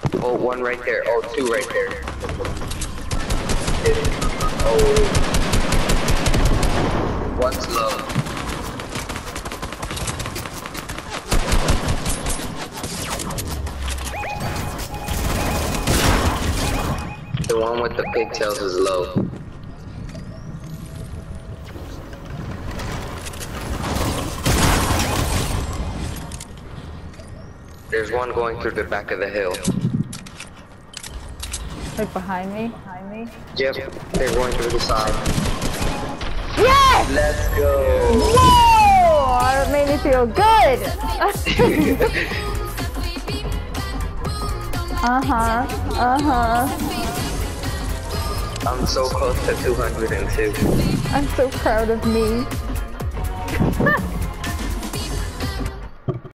Oh, one right there. Oh, two right there. Oh, one's low. The one with the pigtails is low. There's one going through the back of the hill. Like behind me? Yep, they're going through the side. Yes! Let's go! Whoa! That made me feel good! I'm so close to 202. I'm so proud of me.